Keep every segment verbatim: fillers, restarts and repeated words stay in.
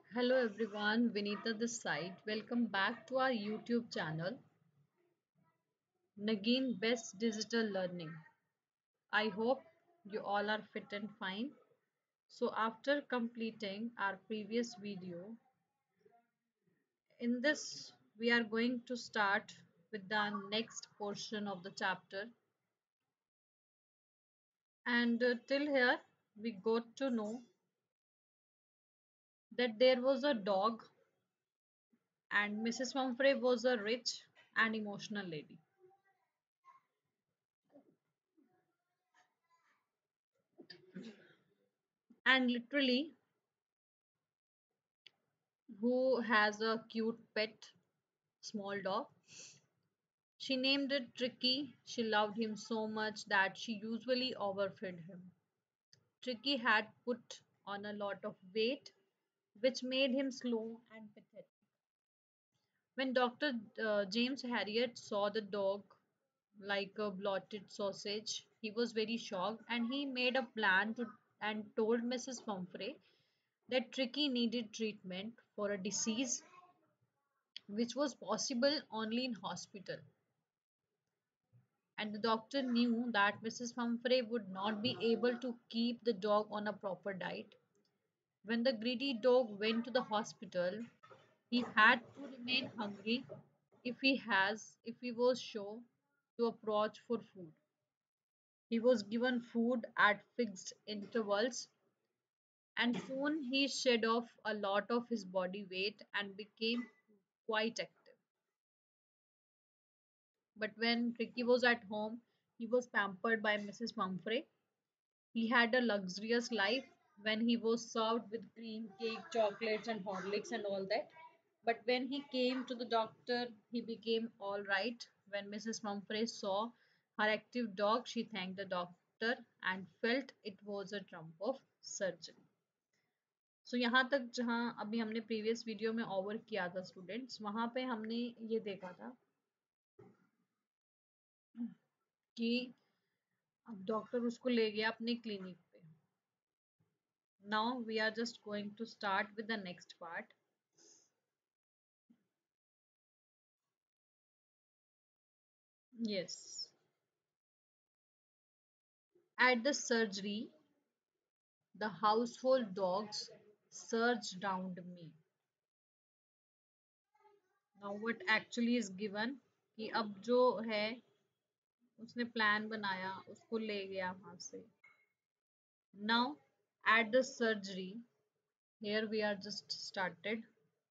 Hello everyone, Vinita this side. Welcome back to our YouTube channel, Nagin Best Digital Learning. I hope you all are fit and fine. So after completing our previous video, in this we are going to start with the next portion of the chapter. And uh, till here we got to know that there was a dog and Missus Humphrey was a rich and emotional lady. And literally who has a cute pet small dog. She named it Tricky. She loved him so much that she usually overfed him. Tricky had put on a lot of weight, which made him slow and pathetic. When Doctor Uh, James Harriet saw the dog like a blotted sausage, he was very shocked and he made a plan to and told Missus Pumphrey that Tricky needed treatment for a disease which was possible only in hospital. And the doctor knew that Missus Humphrey would not be able to keep the dog on a proper diet. When the greedy dog went to the hospital, he had to remain hungry if he has if he was sure to approach for food. He was given food at fixed intervals and soon he shed off a lot of his body weight and became quite active. But when Ricky was at home, he was pampered by Missus Pumphrey. He had a luxurious life when he was served with cream, cake, chocolates, and Horlicks and all that. But when he came to the doctor, he became all right. When Missus Pumphrey saw her active dog, she thanked the doctor and felt it was a trump of surgery. So so, यहाँ तक जहाँ अभी हमने previous video में over किया था students वहाँ पे हमने ये देखा था कि अब डॉक्टर उसको ले गया अपने क्लिनिक पे. Now we are just going to start with the next part. Yes. At the surgery, the household dogs surged round me. Now what actually is given कि अब जो है उसने प्लान बनाया उसको ले गया वहां से. Now at the surgery, here we are just started.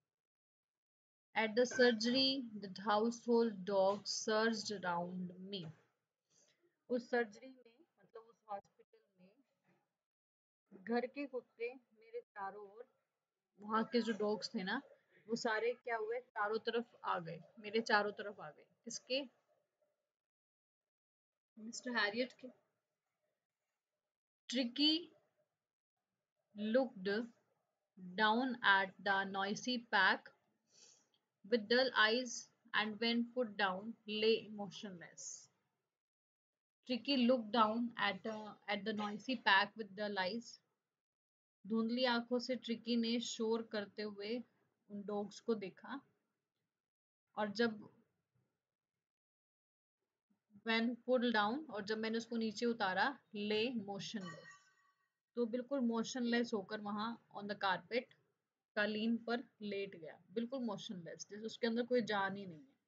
At the surgery, the household dogs surged around me. उस सर्जरी में मतलब उस हॉस्पिटल में घर के कुत्ते मेरे चारों ओर वहां के जो डॉग्स थे ना वो सारे क्या हुए चारों तरफ आ गए मेरे चारों तरफ आ गए किसके मिस्टर हैरियट के. Tricki looked down at the noisy pack with dull eyes and when put down lay motionless. Tricky looked down at, uh, at the noisy pack with dull eyes. धुंधली आंखों से ट्रिकी ने शोर करते हुए उन dogs को देखा और जब when pulled down और जब मैंने उसको नीचे उतारा lay motionless तो बिल्कुल मोशनलेस होकर वहां ऑन द कारपेट कालीन पर लेट गया बिल्कुल मोशनलेस जैसे उसके अंदर कोई जान ही नहीं है.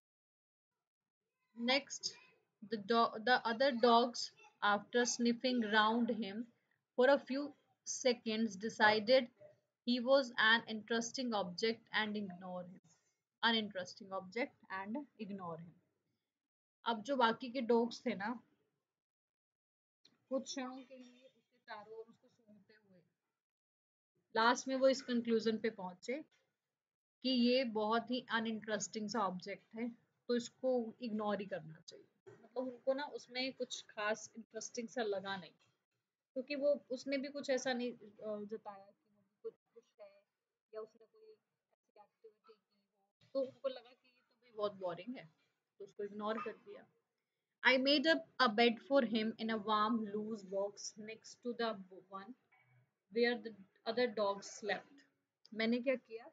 Next, the dog, the other dogs, after sniffing round him for a few seconds, decided he was an interesting object and ignore him. Uninteresting object and ignore him. अब जो बाकी के डॉग्स थे ना कुछ क्षणों के लिए उसके चारों ओर उसको सूंघते हुए लास्ट में वो इस कंक्लूजन पे पहुंचे कि ये बहुत ही अनइंटरेस्टिंग सा ऑब्जेक्ट है तो इसको इग्नोर ही करना चाहिए. मतलब उनको ना उसमें कुछ खास इंटरेस्टिंग सा लगा नहीं क्योंकि वो उसने भी कुछ ऐसा नहीं अ, जताया कि वो कुछ खुश है या उसने कोई ऐसी एक्टिविटी की हो तो उनको लगा कि ये तो भाई बहुत बोरिंग है तो उसको इग्नोर कर दिया. I made up a bed for him in a warm loose box next to the one where the other dogs slept. मैंने क्या किया,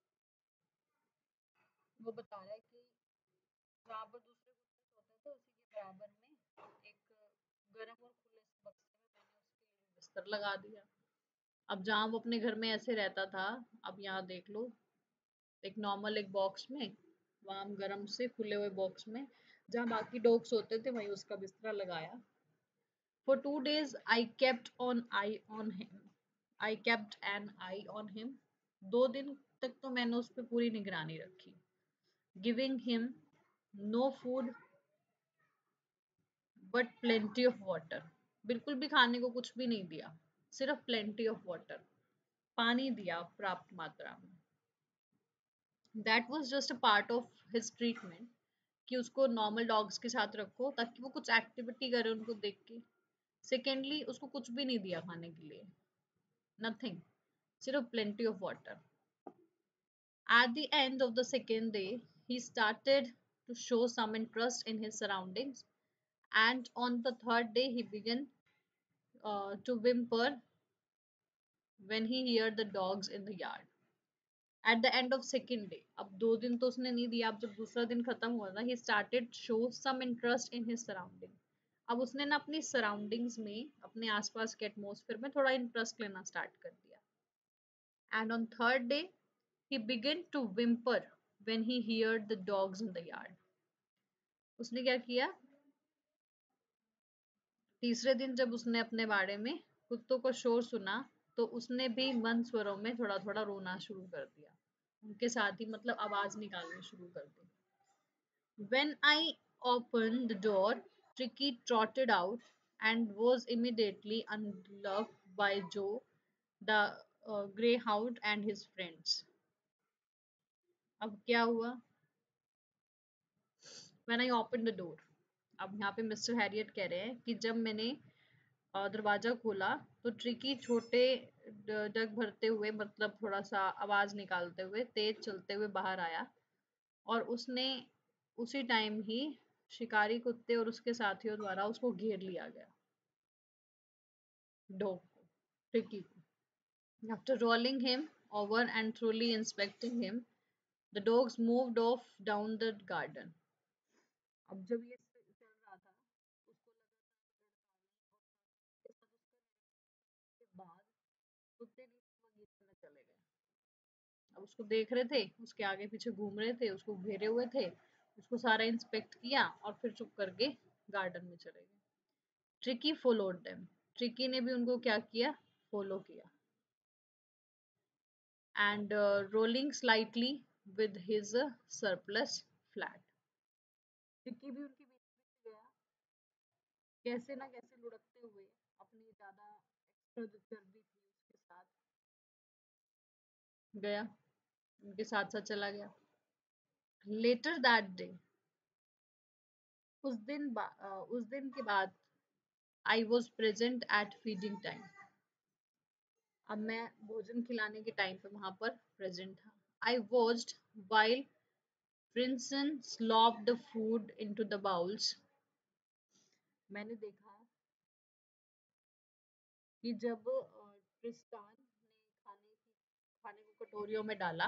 वो बता रहा है कि जहाँ पर दूसरे कुत्ते सोते थे उसी के बराबर में एक गर्म और खुले से बक्से में मैंने उसके लिए बिस्तर लगा दिया। अब जहाँ वो अपने घर में ऐसे रहता था, अब यहाँ देख लो, एक नॉर्मल एक बॉक्स में, वार्म गरम से खुले हुए बॉक्स में, जहाँ बाकी डॉग्स होते थे वहीं उसका बिस्तरा लगाया। For two days I kept on eye on him. I kept an eye on him. दो दिन तक तो मैंने उस पर पूरी निगरानी रखी। Giving him no food but plenty of water. बिल्कुल भी खाने को कुछ भी नहीं दिया, सिर्फ plenty of water, पानी दिया पर्याप्त मात्रा में। That was just a part of his treatment, कि उसको नॉर्मल डॉग्स के साथ रखो ताकि वो कुछ एक्टिविटी करे उनको देख के। सेकेंडली उसको कुछ भी नहीं दिया खाने के लिए, नथिंग, सिर्फ plenty of water. At the end of the second day, he started to show some interest in his surroundings, and on the third day, he began uh, to whimper when he heard the dogs in the yard. At the end of second day, अब दो दिन तो उसने नहीं दिया, अब जब दूसरा दिन खत्म हुआ ना, he started show some interest in his surrounding. अब उसने ना अपनी सराउंडिंग्स में, अपने आसपास के एटमॉस्फेयर में थोड़ा इंटरेस्ट लेना स्टार्ट कर दिया। And on third day, he began to whimper when he heard the dogs in the yard. उसने क्या किया, तीसरे दिन जब उसने अपने बाड़े में कुत्तों का शोर सुना तो उसने भी मंद स्वरों में थोड़ा थोड़ा रोना शुरू कर दिया, उनके साथ ही मतलब आवाज निकालनी शुरू कर दी। When I opened the door, Tricky trotted out and was immediately unloved by Joe, the uh, greyhound and his friends. अब क्या हुआ, When I opened the door, अब यहाँ पे मिस्टर हैरियट कह रहे हैं कि जब मैंने अ, दरवाजा खोला तो ट्रिकी छोटे ड- डग भरते हुए, मतलब थोड़ा सा आवाज निकालते हुए तेज चलते हुए बाहर आया, और उसने उसी टाइम ही शिकारी कुत्ते और उसके साथियों द्वारा उसको घेर लिया गया, डॉग को, ट्रिकी को। After rolling him over and thoroughly inspecting him, the dogs moved off down the garden. अब जब ये चल रहा था, उसको लगा था बाद कुत्ते नीचे बगीचे में चले गए। अब उसको देख रहे थे, उसके आगे पीछे घूम रहे थे, उसको घेरे हुए थे, उसको सारा इंस्पेक्ट किया और फिर चुप करके गार्डन में चले गए। ट्रिकी फॉलोड देम, ट्रिकी ने भी उनको क्या किया, फॉलो किया। And rolling slightly with his surplus flat, Tricki भी उनके बीच बीच गया, कैसे ना कैसे लुढ़कते हुए अपनी ज्यादा एक्स्ट्रा जो चर्बी थी उसके साथ गया, उनके साथ साथ चला गया। लेटर दैट डे, उस दिन बा, uh, उस दिन के बाद I was present at feeding time, अब मैं भोजन खिलाने के टाइम पे वहां पर प्रेजेंट था। आई वॉच्ड वाइल प्रिंसन slop the food into the bowls, मैंने देखा कि जब ट्रिस्टान ने खाने की खाने को कटोरियों में डाला,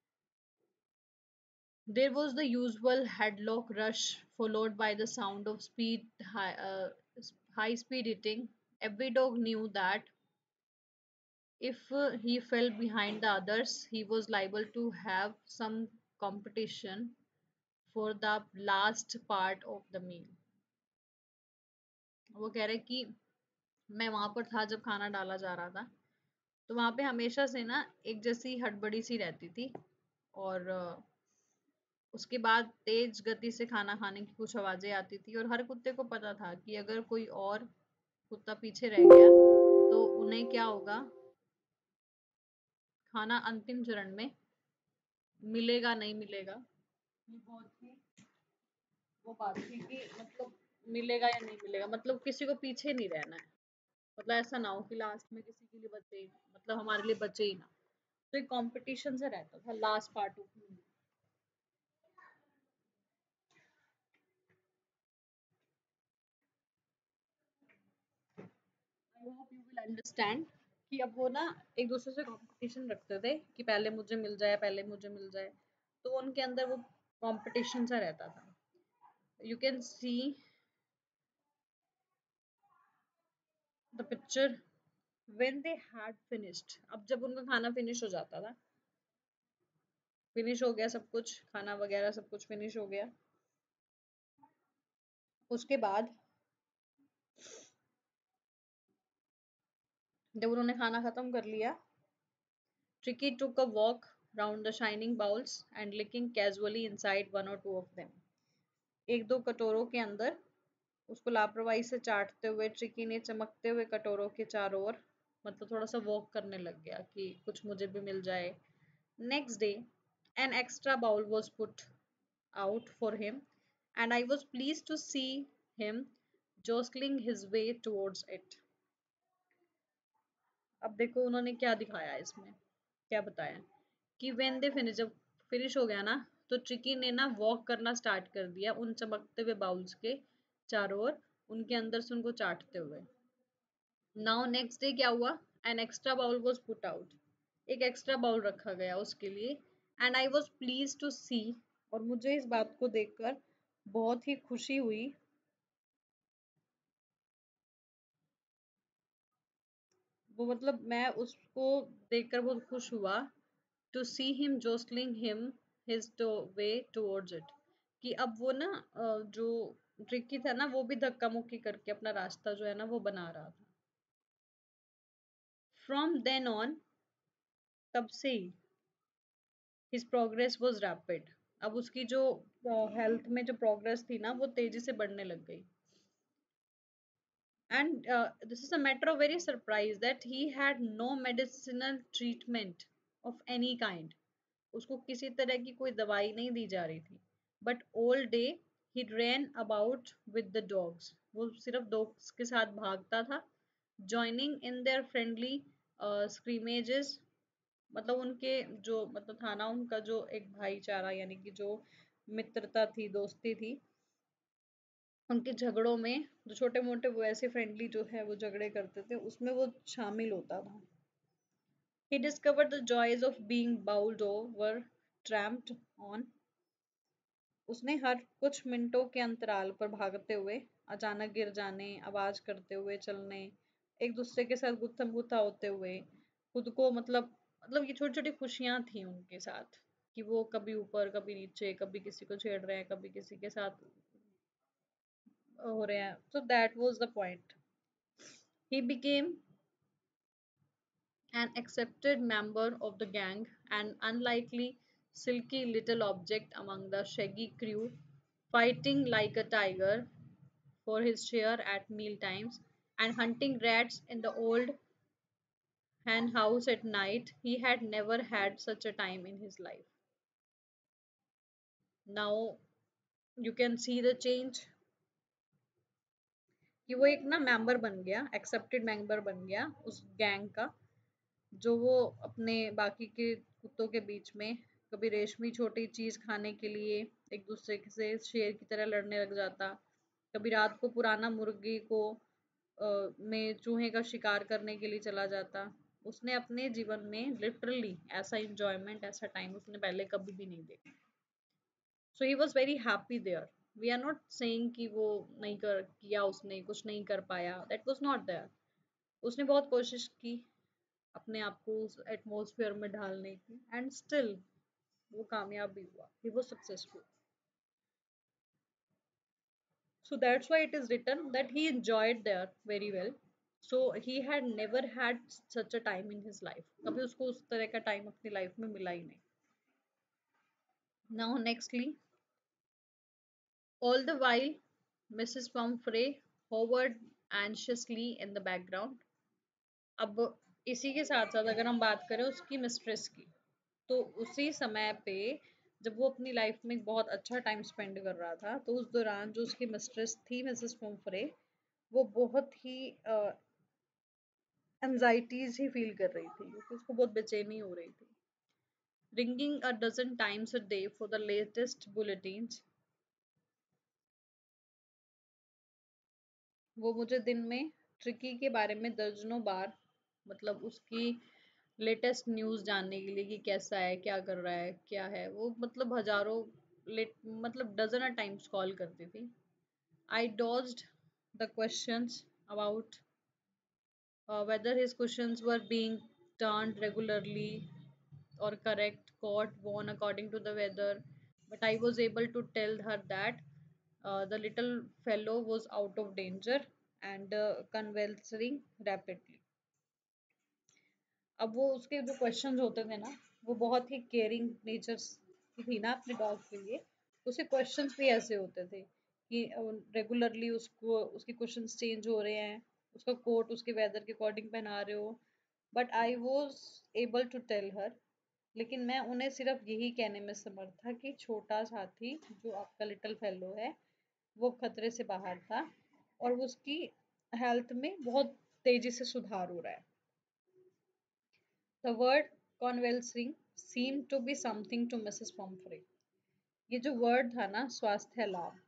there was the usual headlock rush followed by the sound of speed high, uh, high speed eating. Every dog knew that if uh, he fell behind the others, he was liable to have some competition for the last part of the meal. वो कह रहे कि मैं वहां पर था जब खाना डाला जा रहा था, तो वहां पे हमेशा से ना एक जैसी हड़बड़ी सी रहती थी, और अ, उसके बाद तेज गति से खाना खाने की कुछ आवाजें आती थी, और हर कुत्ते को पता था कि अगर कोई और कुत्ता पीछे रह गया तो उन्हें क्या होगा, खाना अंतिम चरण में मिलेगा नहीं मिलेगा, ये बहुत ही वो बात थी कि मतलब मिलेगा या नहीं मिलेगा, मतलब किसी को पीछे नहीं रहना है, मतलब ऐसा ना हो कि लास्ट में किसी के लिए बचे ही, मतलब हमारे लिए बचे ही ना। तो एक कंपटीशन से रहता था last part of movie. I hope you will understand कि अब वो ना एक दूसरे से कंपटीशन रखते थे कि पहले मुझे मिल जाए, पहले मुझे मिल जाए। तो उनके अंदर वो कंपटीशन सा रहता था। You can see the picture when they had finished. अब जब उनका खाना फिनिश हो जाता था, फिनिश हो गया सब कुछ, खाना वगैरह सब कुछ फिनिश हो गया, उसके बाद जब उन्होंने खाना खत्म कर लिया, Tricki took a walk round the shining bowls and licking casually inside one or two of them। एक दो कटोरों के अंदर उसको लापरवाही से चाटते हुए ट्रिकी ने चमकते हुए कटोरों के चारों ओर मतलब थोड़ा सा वॉक करने लग गया कि कुछ मुझे भी मिल जाए। Next day an extra bowl was put out for him and I was pleased to see him jostling his way towards it। अब देखो उन्होंने क्या दिखाया है इसमें, क्या बताया कि व्हेन दे फिनिश, जब फिनिश हो गया ना, तो ट्रिकी ने ना वॉक करना स्टार्ट कर दिया उन चमकते हुए बाउल्स के चारों ओर, उनके अंदर से उनको चाटते हुए। नाउ नेक्स्ट डे क्या हुआ, an extra bowl was put out, एक एक्स्ट्रा बाउल रखा गया उसके लिए, and I was please to see, और मुझे इस बात को देखकर बहुत ही खुशी हुई, वो मतलब मैं उसको देखकर बहुत खुश हुआ, to see him jostling him his to way towards it, कि अब वो ना अ, जो ट्रिकी था ना वो भी धक्का मुक्की करके अपना रास्ता जो है ना वो बना रहा था। फ्रॉम देन ऑन, तब से ही हिज प्रोग्रेस वाज रैपिड, अब उसकी जो हेल्थ में जो प्रोग्रेस थी ना वो तेजी से बढ़ने लग गई। And this is a matter of very surprise that he had no medicinal treatment of any kind, उसको किसी तरह की कोई दवाई नहीं दी जा रही थी। But all day he ran about with the dogs, वो सिर्फ डॉग्स के साथ भागता था, joining in their friendly scrimmages, मतलब उनके जो मतलब था ना उनका जो एक भाईचारा यानी कि जो मित्रता थी, दोस्ती थी, उनके झगड़ों में जो छोटे मोटे वो ऐसे फ्रेंडली जो है वो झगड़े करते थे उसमें वो शामिल होता था। He discovered the joys of being bowled over, tramped on, उसने हर कुछ मिनटों के अंतराल पर भागते हुए, अचानक गिर जाने, आवाज करते हुए चलने, एक दूसरे के साथ गुत्थम गुत्था होते हुए खुद को मतलब मतलब ये छोटी छोटी खुशियां थी उनके साथ, कि वो कभी ऊपर कभी नीचे, कभी किसी को छेड़ रहे हैं, कभी किसी के साथ हो रहे हैं। So that was the point। He became an accepted member of the gang, an unlikely, silky little object among the shaggy crew, fighting like a tiger for his share at meal times and hunting rats in the old hen house at night. He had never had such a time in his life। Now you can see the change, कि वो एक ना member बन गया, accepted member बन गया उस gang का, जो वो अपने बाकी के कुत्तों के बीच में कभी रेशमी छोटी चीज खाने के लिए एक दूसरे से शेर की तरह लड़ने लग जाता, कभी रात को पुराना मुर्गी को अ, में चूहे का शिकार करने के लिए चला जाता। उसने अपने जीवन में लिटरली ऐसा इंजॉयमेंट, ऐसा टाइम उसने पहले कभी भी नहीं देखा। So he was very happy there. We are not saying कि वो नहीं कर किया, उसने कुछ नहीं कर पाया, दैट वॉज नॉट देयर। उसने बहुत कोशिश की अपने आप को उस एटमॉस्फेयर में ढालने की, एंड स्टिल वो कामयाब भी हुआ, he was successful. So that's why it is written that he enjoyed there very well, so he had never had such a time in his life, कभी उसको उस तरह का टाइम अपनी लाइफ में मिला ही नहीं। Now nextly, all the while Mrs. Pumphrey hovered anxiously in the background। अब इसी के साथ साथ अगर हम बात करें उसकी मिस्ट्रेस की, तो उसी समय पे जब वो अपनी लाइफ में एक बहुत अच्छा टाइम स्पेंड कर रहा था, तो उस दौरान जो उसकी मिस्ट्रेस थी मिसेस पुम्फ्रे, वो बहुत ही एंजाइटीज ही फील कर रही थी, क्योंकि उसको बहुत बेचैनी हो रही थी। Ringing a dozen times a day for the latest bulletins, वो मुझे दिन में ट्रिकी के बारे में दर्जनों बार मतलब उसकी लेटेस्ट न्यूज़ जानने के लिए कि कैसा है, क्या कर रहा है, क्या है वो, मतलब हजारों लेट मतलब डजन टाइम्स कॉल करती थी. I dodged the questions about uh, whether his questions were being turned regularly or correct, caught, won according to the weather. But I was able to tell her that uh, the little fellow was out of danger and uh, convalescing rapidly. अब वो उसके जो questions होते थे ना, वो बहुत ही caring nature की थी ना अपने डॉग के लिए. उसके क्वेश्चंस भी ऐसे होते थे कि रेगुलरली उसको उसके क्वेश्चंस चेंज हो रहे हैं, उसका कोट उसके वेदर के अकॉर्डिंग पहना रहे हो. But I was able to tell her, लेकिन मैं उन्हें सिर्फ यही कहने में समर्थ था कि छोटा साथी जो आपका लिटिल फेलो है वो खतरे से बाहर था और उसकी हेल्थ में बहुत तेजी से सुधार हो रहा है. The word convalescing seemed to be something to Mrs Pomfrey. ये जो वर्ड था ना, स्वास्थ्य लाभ,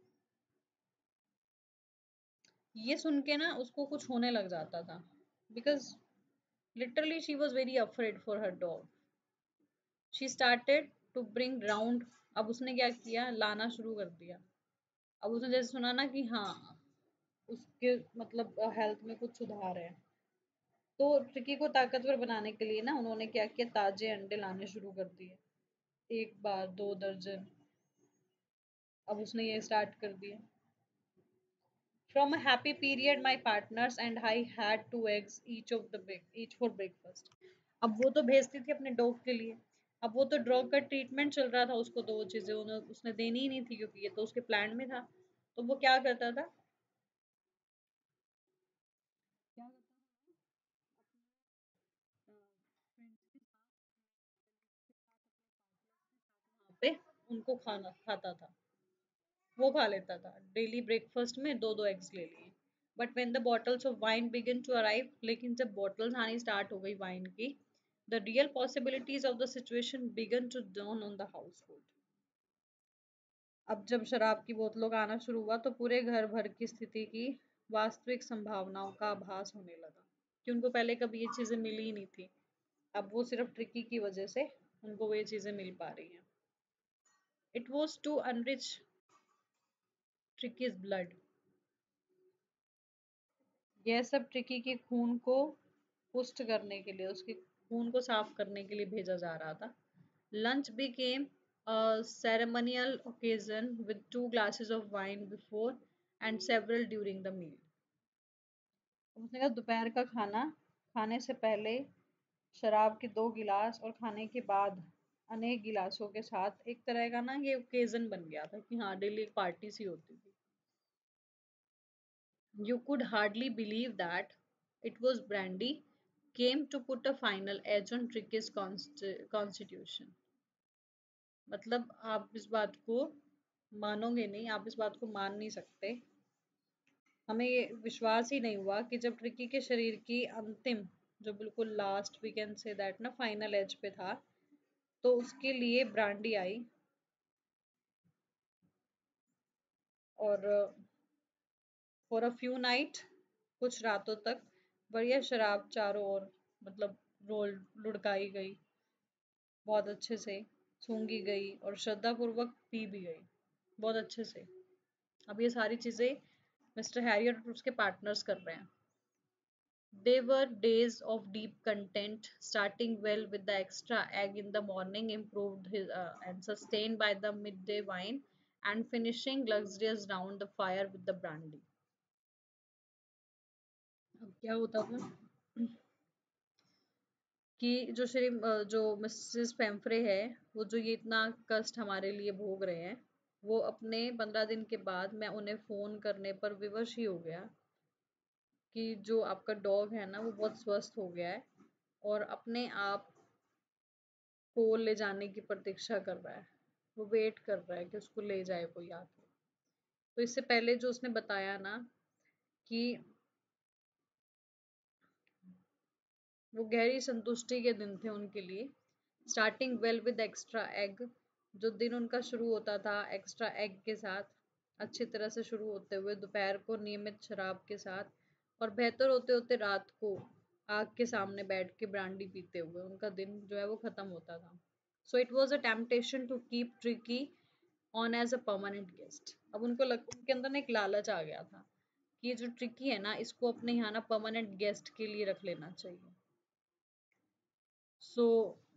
ये सुन के ना उसको कुछ होने लग जाता था. Because literally she was very afraid for her dog. She started to bring round. अब उसने क्या किया, लाना शुरू कर दिया. अब उसने जैसे सुना ना कि हाँ उसके मतलब हेल्थ में कुछ सुधार है, तो ट्रिकी को ताकतवर बनाने के लिए ना उन्होंने क्या किया, ताजे अंडे लाने शुरू कर दिए. एक बार दो दर्जन, अब उसने ये स्टार्ट कर दिया. From a happy period, my partners and I had two eggs each of the break, each for breakfast. अब वो तो भेजती थी अपने डॉग के लिए. अब वो तो डॉग का ट्रीटमेंट चल रहा था, उसको तो वो चीजें उसने देनी ही नहीं थी क्योंकि ये तो उसके प्लान में था. तो वो क्या करता था, क्या वहाँ पे उनको खाना खाता था, वो खा लेता था. डेली ब्रेकफास्ट में दो दो एग्स ले लिए. But when the bottles of wine begin to arrive, लेकिन जब बॉटल्स आनी स्टार्ट हो गई वाइन की, the real possibilities of the situation began to dawn on the household. अब जब शराब की बोतलों का आना शुरू हुआ तो पूरे घर भर की स्थिति की वास्तविक संभावनाओं का आभास होने लगा कि उनको पहले कभी ये चीजें मिली ही नहीं थी. अब वो सिर्फ ट्रिकी की वजह से उनको वो ये चीजें मिल पा रही हैं. It was to enrich Tricki's blood. यह सब ट्रिकी के खून को पुष्ट करने के लिए, उसके खून को साफ करने के लिए भेजा जा रहा था. Lunch became a ceremonial occasion with two glasses of wine before and several during the meal. उसने कहा दोपहर का खाना खाने से पहले शराब के दो गिलास और खाने के बाद अनेक गिलासों के साथ एक तरह का ना ये ओकेजन बन गया था कि हाँ डेली एक पार्टी सी होती थी. You could hardly believe that it was brandy came to put a final edge on Tricky's const constitution. मतलब आप इस बात को मानोगे नहीं, आप इस बात को मान नहीं सकते. हमें ये विश्वास ही नहीं हुआ कि जब ट्रिकी के शरीर की अंतिम, जो बिल्कुल last we can say that ना फाइनल एज पे था, तो उसके लिए ब्रांडी आई और फॉर अ फ्यू नाइट, कुछ रातों तक बढ़िया शराब चारों ओर मतलब रोल लुढ़काई गई, बहुत अच्छे से सूंघी गई और श्रद्धापूर्वक पी भी गई बहुत अच्छे से. अब ये सारी चीजें मिस्टर हैरी और उसके पार्टनर्स कर रहे हैं. They were days of deep content, starting well with the extra egg in the morning, improved his, uh, and sustained by the midday wine, and finishing luxurious round the fire with the brandy. अब क्या होता था कि जो श्री अ, जो Mrs पेम्फ्रे है, वो जो ये इतना कष्ट हमारे लिए भोग रहे हैं, वो अपने पंद्रह दिन के बाद मैं उन्हें फ़ोन करने पर विवश ही हो गया कि जो आपका डॉग है ना वो बहुत स्वस्थ हो गया है और अपने आप को ले जाने की प्रतीक्षा कर रहा है. वो वेट कर रहा है कि उसको ले जाए कोई आके. तो इससे पहले जो उसने बताया ना कि वो गहरी संतुष्टि के दिन थे उनके लिए. Starting well with extra egg, जो दिन उनका शुरू होता था एक्स्ट्रा एग के साथ, अच्छी तरह से शुरू होते हुए दोपहर को नियमित शराब के साथ और बेहतर होते होते रात को आग के सामने बैठ के ब्रांडी पीते हुए उनका दिन जो है वो खत्म होता था। So it was a temptation to keep Tricki on as a permanent guest. अब उनको लग उनके अंदर ना एक लालच आ गया था कि ये जो ट्रिकी है ना, इसको अपने यहाँ ना परमानेंट गेस्ट के लिए रख लेना चाहिए। So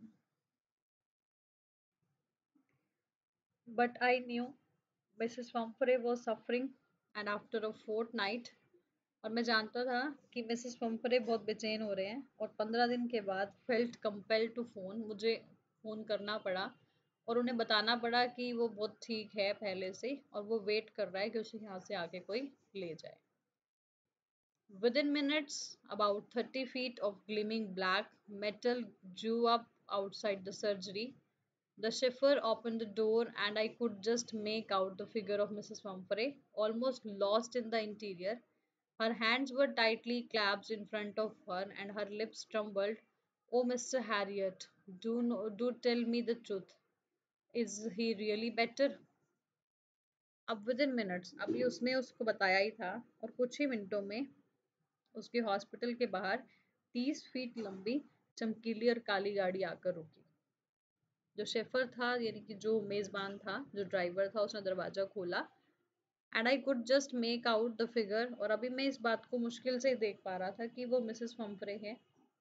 but I knew Mrs Pumphrey was suffering and after a fortnight, और मैं जानता था कि मिसेस Pumphrey बहुत बेचैन हो रहे हैं, और पंद्रह दिन के बाद फेल्ट कंपेल्ड टू फोन, मुझे फ़ोन करना पड़ा और उन्हें बताना पड़ा कि वो बहुत ठीक है पहले से, और वो वेट कर रहा है कि उसे यहाँ से आके कोई ले जाए। Within minutes, about thirty feet of gleaming black metal drew up outside the surgery. The chauffeur opened the door, and I could just make out the figure of Missus Pumphrey, almost lost in the interior. Her hands were tightly clasped in front of her, and her lips trembled. Oh, Mister Harriet, do, no, do tell me the truth. Is he really better? अब within minutes, अभी उसने उसको बताया ही था, और कुछ ही मिनटों में उसके हॉस्पिटल के बाहर तीस फीट लंबी चमकीली और काली गाड़ी आकर रुकी। जो शेफर था, यानी कि जो मेज़बान था, जो ड्राइवर था, उसने दरवाज़ा खोला, and I could just make out the figure, और अभी मैं इस बात को मुश्किल से देख पा रहा था कि वो मिसेस पंफरे है।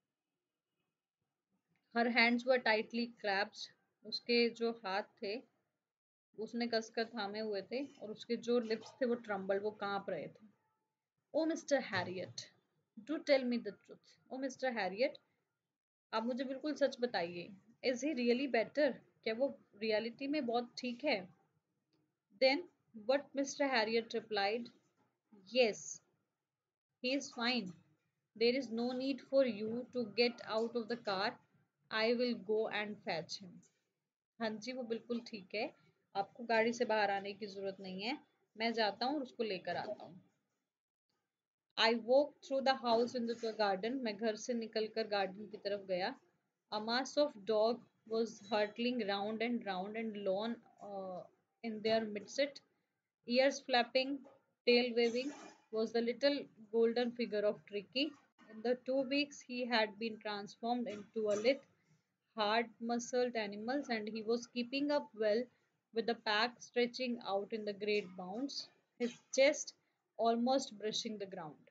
Her hands were tightly clasped, उसके जो हाथ थे उसने कसकर थामे हुए थे, और उसके जो लिप्स थे वो ट्रम्बल, वो कांप रहे थे। Oh Mister Herriot, do tell me the truth. Oh Mister Herriot, आप मुझे बिल्कुल सच बताइए। इज ही रियली बेटर, क्या वो रियलिटी में बहुत ठीक है? Then what Mister Harriet replied, yes, he is fine. There is no need for you to get out of the car. I will go and fetch him. हाँ जी, वो बिल्कुल ठीक है, आपको गाड़ी से बाहर आने की जरूरत नहीं है, मैं जाता हूँ और उसको लेकर आता हूँ। I walked through the house into the garden. मैं घर से निकलकर गार्डन की तरफ गया। A mass of dog was hurtling round and round and lawn uh, in their midst. Ears flapping, tail waving, was the little golden figure of Tricky. In the two weeks, he had been transformed into a lithe, hard-muscled animal, and he was keeping up well with the pack stretching out in the great bounds, his chest almost brushing the ground.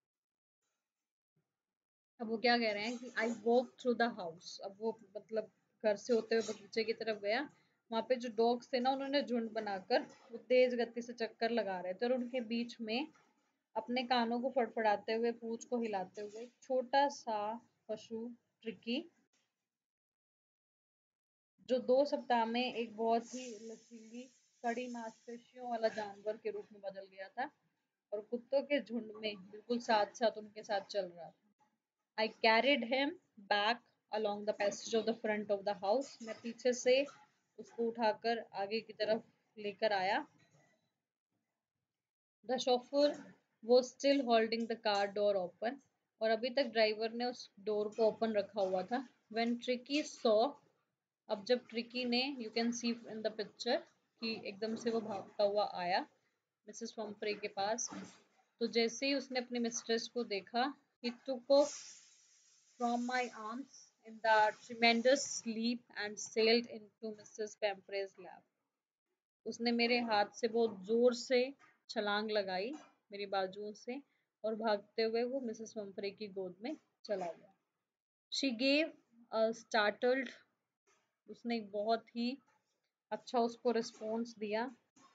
अब वो क्या कह रहे हैं कि I walk through the house, अब वो मतलब घर से होते हुए बगीचे की तरफ गया। वहां पे जो डॉग्स थे ना, उन्होंने झुंड बनाकर वो तेज गति से चक्कर लगा रहे थे, और उनके बीच में अपने कानों को फड़फड़ाते हुए, पूंछ को हिलाते हुए, एक छोटा सा पशु ट्रिकी, जो दो सप्ताह में एक बहुत ही लचीली कड़ी मांसपेशियों वाला जानवर के रूप में बदल गया था, और कुत्तों के झुंड में बिल्कुल साथ साथ उनके साथ चल रहा था। I carried him back along the passage of the front of the house. मैं पीछे से उसको उठाकर आगे की तरफ लेकर आया। The chauffeur was still holding the car door open, और अभी तक ड्राइवर ने उस डोर को ओपन रखा हुआ था। When Tricky saw, अब जब ट्रिकी ने, you can see in the picture, कि एकदम से वो भागता हुआ आया मिसेस पंफरे के पास, तो जैसे ही उसने अपनी मिस्ट्रेस को देखा, he took off from my arms in the tremendous leap and sailed into Missus Pumphrey's lap. उसने मेरे हाथ से बहुत जोर से छलांग लगाई, मेरी बाजुओं से, और भागते हुए वो मिसेस पंफरे की गोद में चला गया। She gave a startled, उसने एक बहुत ही अच्छा उसको रिस्पॉन्स दिया।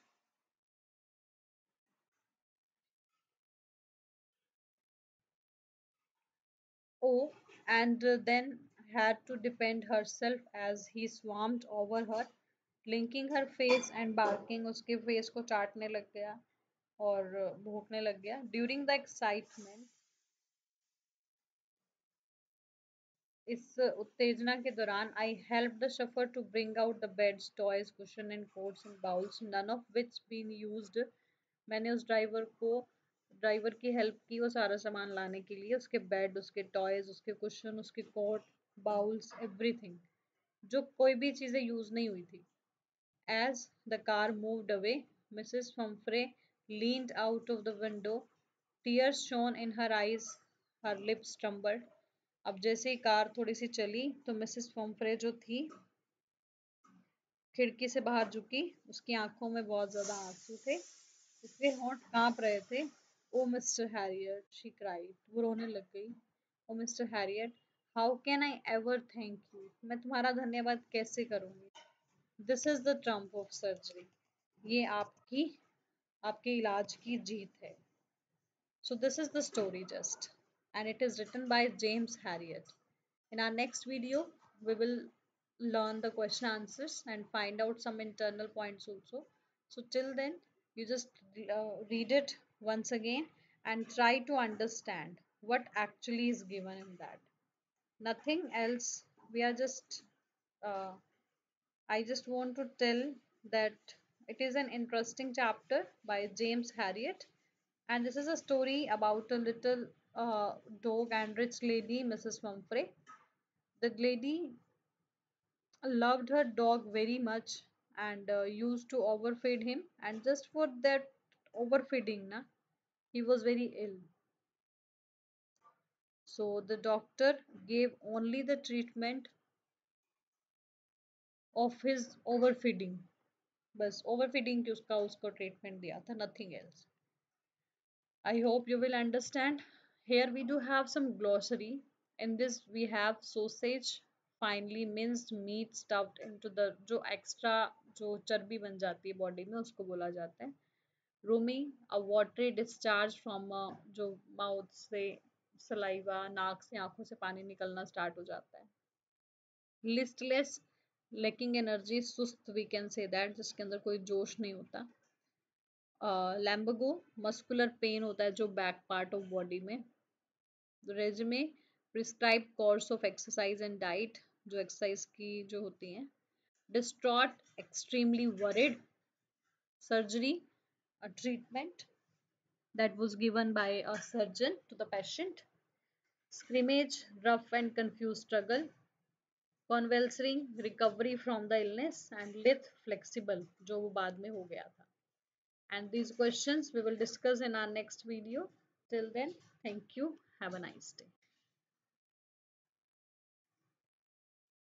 Oh, and then had to defend herself as he swarmed over her, licking her face and barking, उसके फेस को चाटने लग गया और भौंकने लग गया। During the excitement, इस उत्तेजना के दौरान, I helped the chauffeur to bring out the beds, toys, cushion and coats and bowls, none of which been used. मैंने उस ड्राइवर को ड्राइवर की हेल्प की वो सारा सामान लाने के लिए, उसके बेड, उसके टॉयज, उसके कुशन, उसके कोट, बाउल्स, एवरीथिंग, जो कोई भी चीज़ें यूज़ नहीं हुई थी। As the car moved away, Missus Pumphrey leaned out of the window. Tears shone in her eyes, her lips trembled. अब जैसे ही कार थोड़ी सी चली तो मिसेस पम्फ्रे जो थी खिड़की से बाहर झुकी। उसकी आंखों में बहुत ज्यादा आंसू थे, उसके होंठ कांप रहे थे। Oh Mister Herriot, she cried, वो रोने लग गई। Oh Mister Herriot, how can I ever thank you, मैं तुम्हारा धन्यवाद कैसे करूंगी। This is the triumph of surgery, ये आपकी आपके इलाज की जीत है। So this is the story just, and it is written by James Harriet. In our next video, we will learn the question answers and find out some internal points also. So till then, you just uh, read it once again and try to understand what actually is given in that. Nothing else. We are just uh, I just want to tell that it is an interesting chapter by James Harriet, and this is a story about a little uh, dog and rich lady, Missus Humphrey. The lady loved her dog very much and uh, used to overfeed him, and just for that overfeeding, na, he was very ill. So the doctor gave only the treatment of his overfeeding. बस ओवरफीडिंग की उसका उसको treatment दिया था, nothing else. I hope you will understand. Here we do have some glossary. In this we have sausage, finely minced meat stuffed into the जो extra जो चर्बी बन जाती है बॉडी में उसको बोला जाता है. Rumi, a watery discharge from a, जो माउथ से सलाइवा नाक से आंखों से पानी निकलना स्टार्ट हो जाता है. Listless, lacking energy, सुस्त we can say that, जिसके अंदर कोई जोश नहीं होता. लैम्बगो, मस्कुलर पेन होता है जो बैक पार्ट ऑफ बॉडी में. Resume, prescribe course of exercise and diet, जो एक्सरसाइज की जो होती हैं. Distraught, extremely worried. Surgery, a treatment that was given by a surgeon to the patient. Scrimmage, rough and confused struggle. Convalescing, recovery from the illness. And lithe, flexible, जो वो बाद में हो गया था. And these questions we will discuss in our next video. Till then, thank you. Have a nice day.